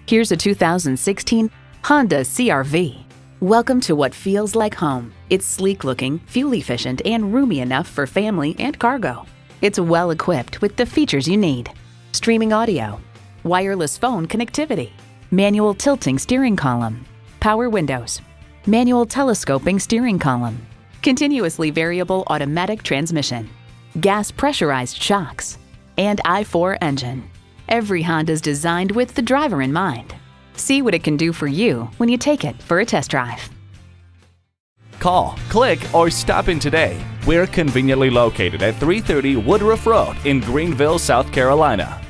Here's a 2016 Honda CR-V. Welcome to what feels like home. It's sleek-looking, fuel-efficient, and roomy enough for family and cargo. It's well-equipped with the features you need: streaming audio, wireless phone connectivity, manual tilting steering column, power windows, manual telescoping steering column, continuously variable automatic transmission, gas pressurized shocks, and i4 engine. Every Honda is designed with the driver in mind. See what it can do for you when you take it for a test drive. Call, click, or stop in today. We're conveniently located at 330 Woodruff Road in Greenville, South Carolina.